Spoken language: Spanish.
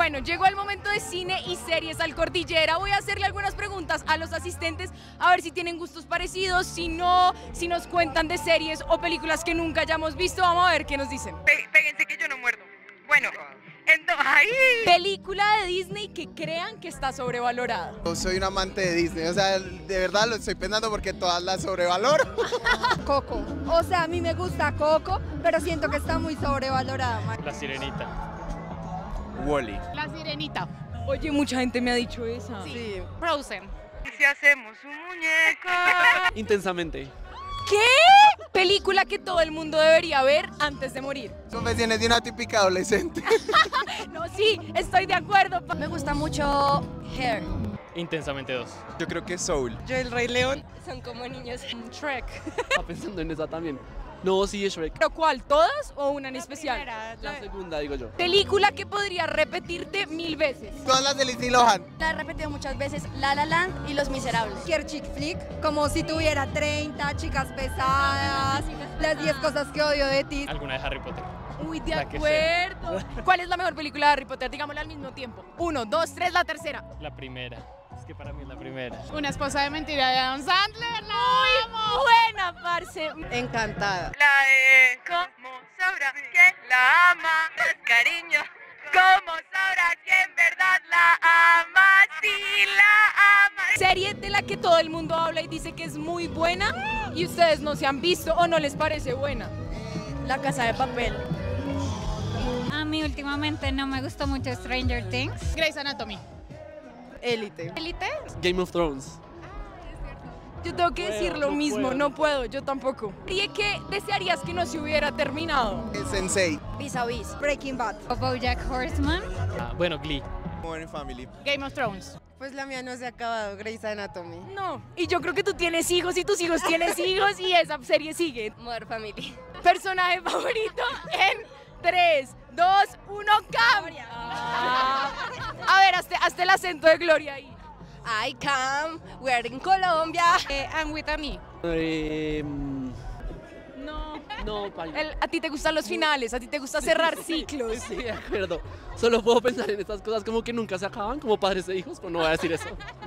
Bueno, llegó el momento de cine y series al Cordillera. Voy a hacerle algunas preguntas a los asistentes a ver si tienen gustos parecidos, si no, si nos cuentan de series o películas que nunca hayamos visto. Vamos a ver qué nos dicen. Péguense que yo no muerdo. Bueno, ¡ay! Película de Disney que crean que está sobrevalorada. Yo soy un amante de Disney, o sea, de verdad lo estoy pensando porque todas las sobrevaloro. Coco. O sea, a mí me gusta Coco, pero siento que está muy sobrevalorada. La Sirenita. Wall-E. La Sirenita. Oye, mucha gente me ha dicho esa. Sí. Frozen. ¿Y si hacemos un muñeco? Intensamente. ¿Qué? Película que todo el mundo debería ver antes de morir. Confesiones de una típica adolescente. No, sí, estoy de acuerdo. Me gusta mucho Hair. Intensamente 2. Yo creo que Soul. Yo el Rey León. Son como niños. Shrek. Estaba pensando en esa también. No, sí, es Shrek. ¿Pero cuál? ¿Todas o una en especial? La segunda, digo yo. Película que podría repetirte 1000 veces. Todas las de Lindsay Lohan. La he repetido muchas veces, La La Land y Los Miserables. Cualquier chick flick, como si tuviera 30 chicas pesadas, las 10 cosas que odio de ti. Alguna de Harry Potter. Uy, de La que acuerdo. ¿Cuál es la mejor película de Harry Potter? Digámosla al mismo tiempo. 1, 2, 3, la tercera. La primera. Es que para mí es la primera. Una esposa de mentira de Adam Sandler. ¡La amo! Buena, parce. Encantada. La de ¿cómo sabrá quién la ama? Cariño. ¿Cómo sabrá quién en verdad la ama? Sí la ama. Serie de la que todo el mundo habla y dice que es muy buena y ustedes no se han visto o no les parece buena. La Casa de Papel. A mí últimamente no me gustó mucho Stranger Things. Grey's Anatomy. Élite. ¿Élite? Game of Thrones. Yo tengo que decir lo no mismo, puedo. no puedo, yo tampoco. ¿Y qué desearías que no se hubiera terminado? Sensei. Vis a Vis. Breaking Bad. BoJack Horseman. Bueno, Glee. Modern Family. Game of Thrones. Pues la mía no se ha acabado, Grey's Anatomy. No, y yo creo que tú tienes hijos y tus hijos tienen hijos y esa serie sigue. Modern Family. Personaje favorito en 3, 2, 1, Gloria. A ver, hazte el acento de Gloria ahí. I come, we're in Colombia. I'm with me. No. No, paila. A ti te gustan los finales, a ti te gusta cerrar ciclos. Sí, de acuerdo. Solo puedo pensar en estas cosas como que nunca se acaban, como padres e hijos, pero no voy a decir eso.